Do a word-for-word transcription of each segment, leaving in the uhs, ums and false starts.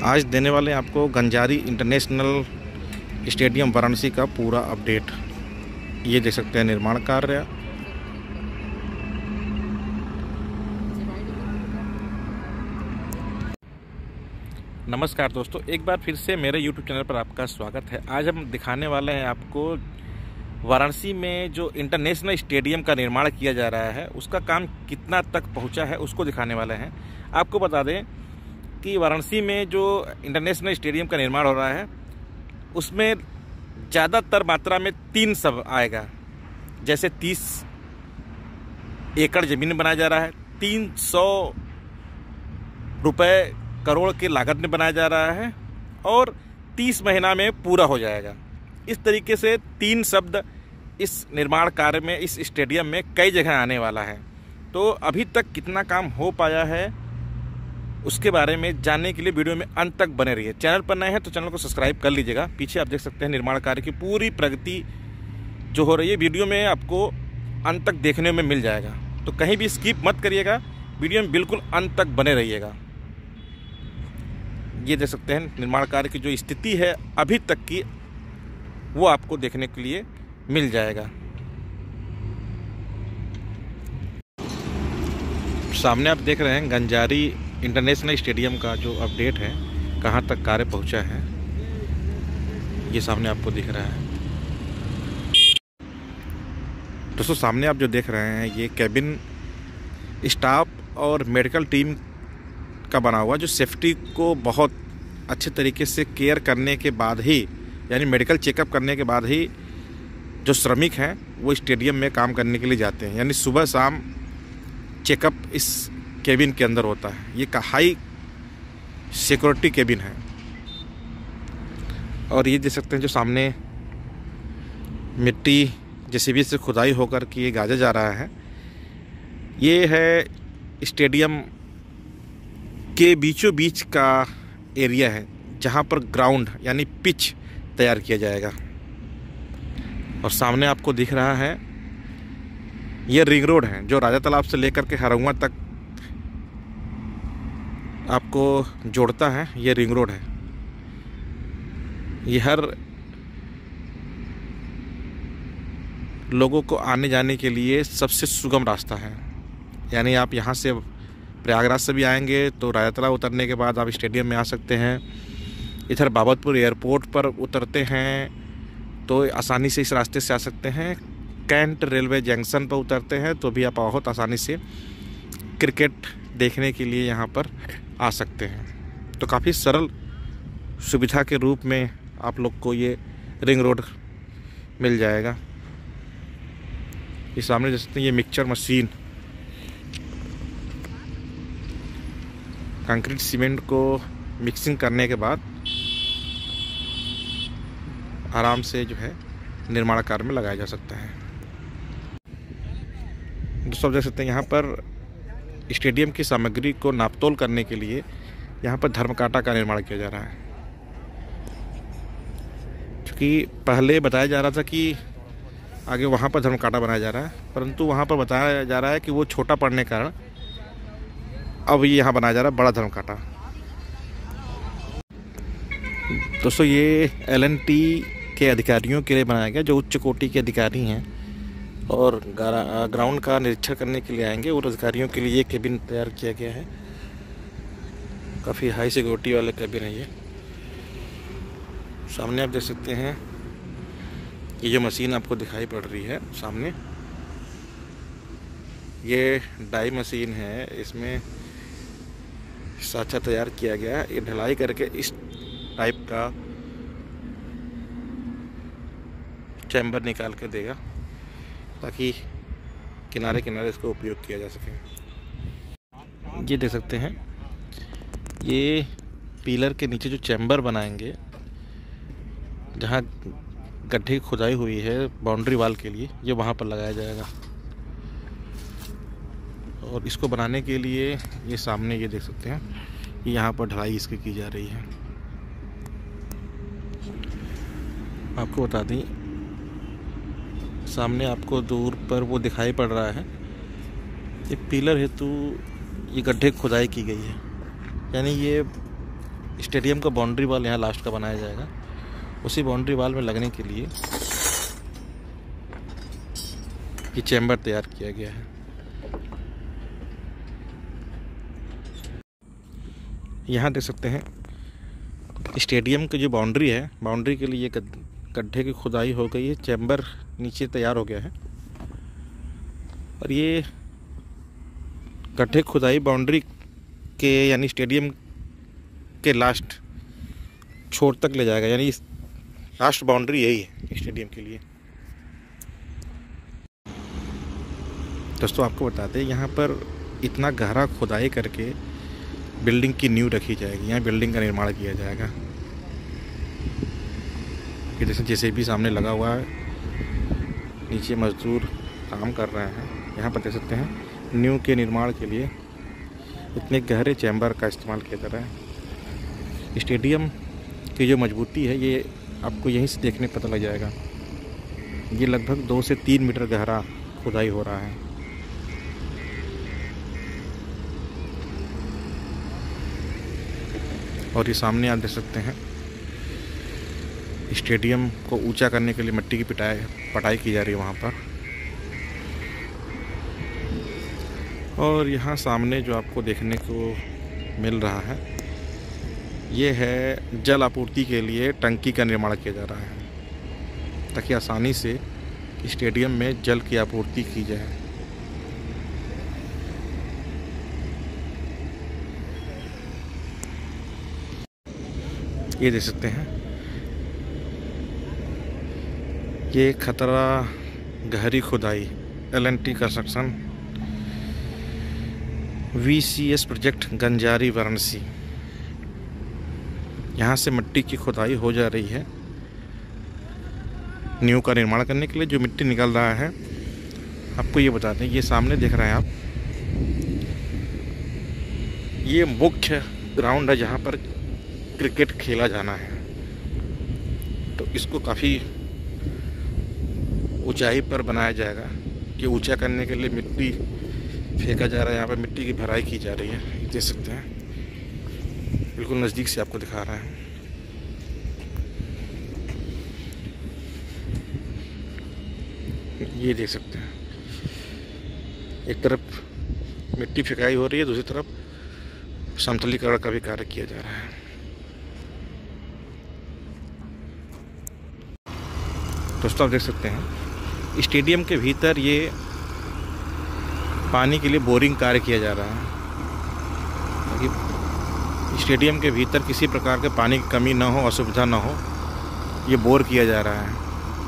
आज देने वाले हैं आपको गंजारी इंटरनेशनल स्टेडियम वाराणसी का पूरा अपडेट। ये देख सकते हैं निर्माण कार्य। नमस्कार दोस्तों, एक बार फिर से मेरे यूट्यूब चैनल पर आपका स्वागत है। आज हम दिखाने वाले हैं आपको वाराणसी में जो इंटरनेशनल स्टेडियम का निर्माण किया जा रहा है उसका काम कितना तक पहुंचा है उसको दिखाने वाले हैं। आपको बता दें कि वाराणसी में जो इंटरनेशनल स्टेडियम का निर्माण हो रहा है उसमें ज़्यादातर मात्रा में तीन सब आएगा। जैसे तीस एकड़ ज़मीन बनाया जा रहा है, तीन सौ रुपये करोड़ की लागत में बनाया जा रहा है और तीस महीना में पूरा हो जाएगा। इस तरीके से तीन शब्द इस निर्माण कार्य में, इस स्टेडियम में कई जगह आने वाला है। तो अभी तक कितना काम हो पाया है उसके बारे में जानने के लिए वीडियो में अंत तक बने रहिए। चैनल पर नए हैं तो चैनल को सब्सक्राइब कर लीजिएगा। पीछे आप देख सकते हैं निर्माण कार्य की पूरी प्रगति जो हो रही है, वीडियो में आपको अंत तक देखने में मिल जाएगा। तो कहीं भी स्किप मत करिएगा, वीडियो में बिल्कुल अंत तक बने रहिएगा। ये देख सकते हैं निर्माण कार्य की जो स्थिति है अभी तक की, वो आपको देखने के लिए मिल जाएगा। सामने आप देख रहे हैं गंजारी इंटरनेशनल स्टेडियम का जो अपडेट है, कहाँ तक कार्य पहुंचा है, ये सामने आपको दिख रहा है। दोस्तों सामने आप जो देख रहे हैं ये कैबिन स्टाफ और मेडिकल टीम का बना हुआ, जो सेफ्टी को बहुत अच्छे तरीके से केयर करने के बाद ही, यानी मेडिकल चेकअप करने के बाद ही जो श्रमिक हैं वो स्टेडियम में काम करने के लिए जाते हैं। यानी सुबह शाम चेकअप इस केबिन के अंदर होता है। ये का हाई सिक्योरिटी केबिन है। और ये देख सकते हैं जो सामने मिट्टी जेसीबी से खुदाई होकर के ये गाजा जा रहा है, ये है स्टेडियम के बीचों बीच का एरिया है जहाँ पर ग्राउंड यानी पिच तैयार किया जाएगा। और सामने आपको दिख रहा है ये रिंग रोड है जो राजा तालाब से लेकर के हरौआ तक आपको जोड़ता है। ये रिंग रोड है, ये हर लोगों को आने जाने के लिए सबसे सुगम रास्ता है। यानी आप यहाँ से प्रयागराज से भी आएंगे तो राजा तालाब उतरने के बाद आप स्टेडियम में आ सकते हैं। इधर बाबतपुर एयरपोर्ट पर उतरते हैं तो आसानी से इस रास्ते से आ सकते हैं। कैंट रेलवे जंक्शन पर उतरते हैं तो भी आप बहुत आसानी से क्रिकेट देखने के लिए यहाँ पर आ सकते हैं। तो काफ़ी सरल सुविधा के रूप में आप लोग को ये रिंग रोड मिल जाएगा। ये सामने देख सकते हैं ये मिक्सचर मशीन कंक्रीट सीमेंट को मिक्सिंग करने के बाद आराम से जो है निर्माण कार्य में लगाया जा सकता है। दोस्तों देख सकते हैं यहाँ पर स्टेडियम की सामग्री को नापतोल करने के लिए यहाँ पर धर्मकांटा का निर्माण किया जा रहा है। क्योंकि पहले बताया जा रहा था कि आगे वहाँ पर धर्मकांटा बनाया जा रहा है, परंतु वहाँ पर बताया जा रहा है कि वो छोटा पड़ने के कारण अब ये यहाँ बनाया जा रहा है बड़ा धर्मकांटा। दोस्तों ये एल एन टी के अधिकारियों के लिए बनाया गया, जो उच्च कोटि के अधिकारी हैं और ग्राउंड का निरीक्षण करने के लिए आएंगे और अधिकारियों के लिए ये केबिन तैयार किया गया है। काफ़ी हाई सिक्योरिटी वाले केबिन है ये। सामने आप देख सकते हैं ये जो मशीन आपको दिखाई पड़ रही है सामने, ये डाई मशीन है। इसमें साँचा तैयार किया गया है। ये ढलाई करके इस टाइप का चैम्बर निकाल के देगा ताकि किनारे किनारे इसको उपयोग किया जा सके। ये देख सकते हैं ये पिलर के नीचे जो चैम्बर बनाएंगे, जहाँ गड्ढे की खुदाई हुई है बाउंड्री वाल के लिए, ये वहाँ पर लगाया जाएगा। और इसको बनाने के लिए ये सामने ये देख सकते हैं ये यहाँ पर ढलाई इसकी की जा रही है। आपको बता दें सामने आपको दूर पर वो दिखाई पड़ रहा है, ये पिलर हेतु ये गड्ढे खुदाई की गई है। यानी ये स्टेडियम का बाउंड्री वॉल यहाँ लास्ट का बनाया जाएगा। उसी बाउंड्री वॉल में लगने के लिए ये चैम्बर तैयार किया गया है। यहाँ देख सकते हैं स्टेडियम की जो बाउंड्री है, बाउंड्री के लिए गड्ढे की खुदाई हो गई है, चैम्बर नीचे तैयार हो गया है। और ये गड्ढे खुदाई बाउंड्री के यानी स्टेडियम के लास्ट छोर तक ले जाएगा, यानी लास्ट बाउंड्री यही है स्टेडियम के लिए। दोस्तों आपको बताते हैं यहाँ पर इतना गहरा खुदाई करके बिल्डिंग की नींव रखी जाएगी, यहाँ बिल्डिंग का निर्माण किया जाएगा। कि जैसे जैसे भी सामने लगा हुआ है, नीचे मजदूर काम कर रहे हैं। यहाँ पर देख सकते हैं नींव के निर्माण के लिए इतने गहरे चैम्बर का इस्तेमाल किया जा रहा है। स्टेडियम की जो मजबूती है ये आपको यहीं से देखने पता लग जाएगा। ये लगभग दो से तीन मीटर गहरा खुदाई हो रहा है। और ये सामने आप देख सकते हैं स्टेडियम को ऊंचा करने के लिए मिट्टी की पिटाई पटाई की जा रही है वहाँ पर। और यहाँ सामने जो आपको देखने को मिल रहा है ये है जल आपूर्ति के लिए टंकी का निर्माण किया जा रहा है, ताकि आसानी से स्टेडियम में जल की आपूर्ति की जाए। ये देख सकते हैं ये खतरा गहरी खुदाई L N T construction V C S project Ganjari Varanasi. यहाँ से मिट्टी की खुदाई हो जा रही है नींव का निर्माण करने के लिए। जो मिट्टी निकल रहा है आपको ये बताते हैं, ये सामने देख रहे हैं आप, ये मुख्य ग्राउंड है जहाँ पर क्रिकेट खेला जाना है। तो इसको काफ़ी ऊंचाई पर बनाया जाएगा। कि ऊंचा करने के लिए मिट्टी फेंका जा रहा है, यहाँ पर मिट्टी की भराई की जा रही है। देख सकते हैं बिल्कुल नज़दीक से आपको दिखा रहा है। ये देख सकते हैं एक तरफ मिट्टी फेंकाई हो रही है, दूसरी तरफ समतलीकरण का भी कार्य किया जा रहा है। दोस्तों आप देख सकते हैं स्टेडियम के भीतर ये पानी के लिए बोरिंग कार्य किया जा रहा है, ताकि स्टेडियम के भीतर किसी प्रकार के पानी की कमी ना हो, असुविधा ना हो। ये बोर किया जा रहा है।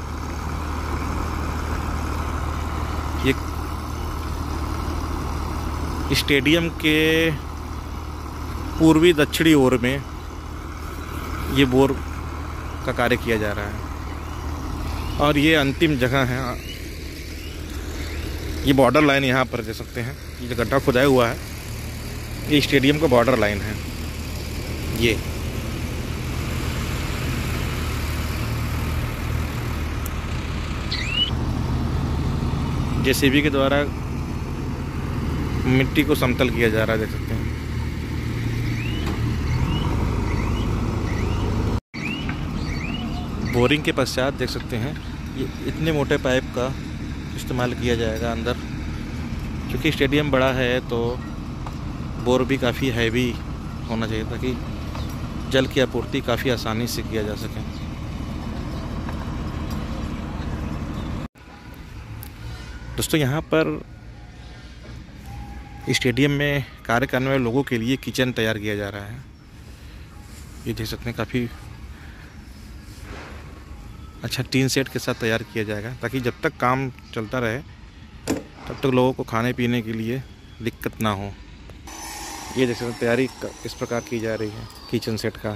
ये स्टेडियम के पूर्वी दक्षिणी ओर में ये बोर का कार्य किया जा रहा है। और ये अंतिम जगह है, ये बॉर्डर लाइन यहाँ पर देख सकते हैं। ये जो गड्ढा खुदाया हुआ है ये स्टेडियम का बॉर्डर लाइन है। ये जेसीबी के द्वारा मिट्टी को समतल किया जा रहा है, देख सकते हैं। बोरिंग के पश्चात देख सकते हैं ये इतने मोटे पाइप का इस्तेमाल किया जाएगा अंदर। क्योंकि स्टेडियम बड़ा है तो बोर भी काफ़ी हैवी होना चाहिए, ताकि जल की आपूर्ति काफ़ी आसानी से किया जा सके। दोस्तों यहाँ पर स्टेडियम में कार्य करने वाले लोगों के लिए किचन तैयार किया जा रहा है। ये देख सकते हैं काफ़ी अच्छा टीन सेट के साथ तैयार किया जाएगा, ताकि जब तक काम चलता रहे तब तक लोगों को खाने पीने के लिए दिक्कत ना हो। ये देख सकते हैं तैयारी इस प्रकार की जा रही है किचन सेट का।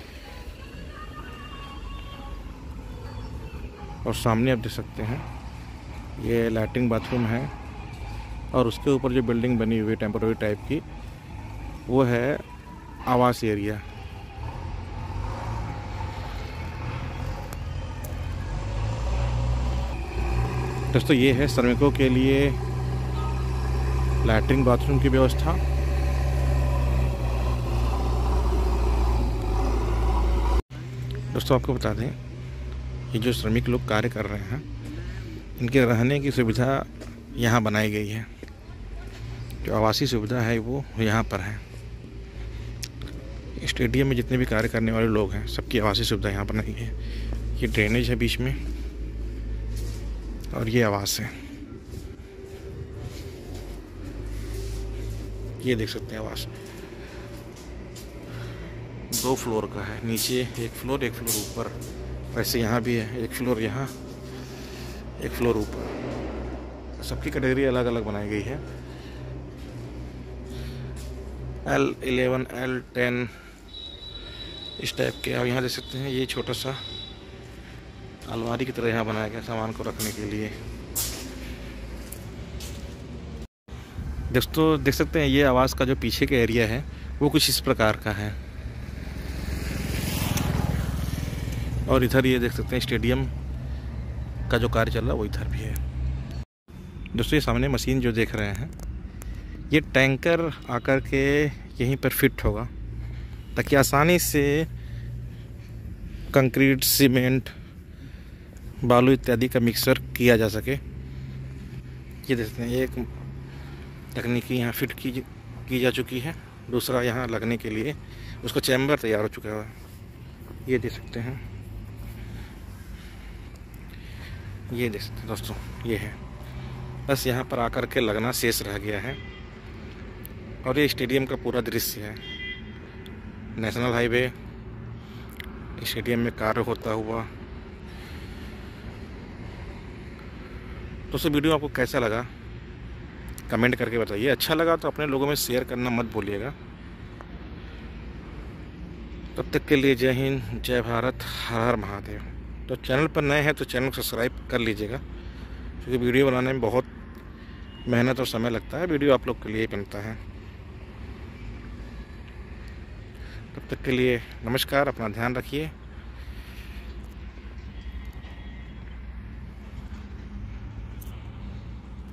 और सामने आप देख सकते हैं ये लैट्रिन बाथरूम है, और उसके ऊपर जो बिल्डिंग बनी हुई है टेम्पररी टाइप की, वो है आवास एरिया। दोस्तों ये है श्रमिकों के लिए लैट्रिन बाथरूम की व्यवस्था। दोस्तों आपको बता दें, ये जो श्रमिक लोग कार्य कर रहे हैं, इनके रहने की सुविधा यहाँ बनाई गई है। जो आवासीय सुविधा है वो यहाँ पर है। स्टेडियम में जितने भी कार्य करने वाले लोग हैं, सबकी आवासीय सुविधा यहाँ बनाई गई है। ये ड्रेनेज है बीच में और ये आवास है। ये देख सकते हैं आवास दो फ्लोर का है, नीचे एक फ्लोर एक फ्लोर ऊपर। वैसे यहाँ भी है, एक फ्लोर यहाँ एक फ्लोर ऊपर। सबकी कैटेगरी अलग अलग बनाई गई है। एल इलेवन एल टेन इस टाइप के आप यहाँ देख सकते हैं। ये छोटा सा अलमारी की तरह यहाँ बनाया गया सामान को रखने के लिए। दोस्तों देख सकते हैं ये आवास का जो पीछे का एरिया है वो कुछ इस प्रकार का है। और इधर ये देख सकते हैं स्टेडियम का जो कार्य चल रहा है वो इधर भी है। दोस्तों ये सामने मशीन जो देख रहे हैं, ये टैंकर आकर के यहीं पर फिट होगा ताकि आसानी से कंक्रीट, सीमेंट, बालू इत्यादि का मिक्सर किया जा सके। ये देखते हैं एक तकनीकी यहाँ फिट की की जा चुकी है। दूसरा यहाँ लगने के लिए उसका चैम्बर तैयार हो चुका है। ये देख सकते हैं, ये देख सकते हैं दोस्तों, ये है। बस यहाँ पर आकर के लगना शेष रह गया है। और ये स्टेडियम का पूरा दृश्य है। नेशनल हाईवे स्टेडियम में कार्य होता हुआ। दोस्तों वीडियो आपको कैसा लगा कमेंट करके बताइए। अच्छा लगा तो अपने लोगों में शेयर करना मत भूलिएगा। तब तक के लिए जय हिंद, जय भारत, हर हर महादेव। तो चैनल पर नए हैं तो चैनल को सब्सक्राइब कर लीजिएगा, क्योंकि वीडियो बनाने में बहुत मेहनत और समय लगता है। वीडियो आप लोग के लिए ही बनता है। तब तक के लिए नमस्कार, अपना ध्यान रखिए।